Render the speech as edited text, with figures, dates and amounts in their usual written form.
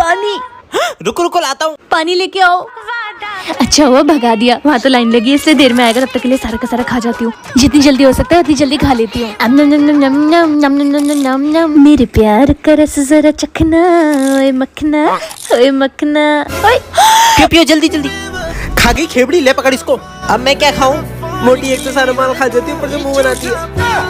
पानी। रुको रुको लाता हूँ। पानी लेके आओ। अच्छा हुआ भगा दिया, वहाँ तो लाइन लगी है इसलिए देर में आएगा, तब तक के लिए सारा का सारा खा जाती हूँ। जितनी जल्दी हो सकता है उतनी जल्दी खा लेती हूँ। मेरे प्यार का रस जरा चखना, ओए मखना, ओए मखना। पियो पियो जल्दी जल्दी। खा गई खेबड़ी, ले पकड़ इसको। अब मैं क्या खाऊं? मोटी एक तो सारा माल खा जाती है, ऊपर से मुंह बनाती है।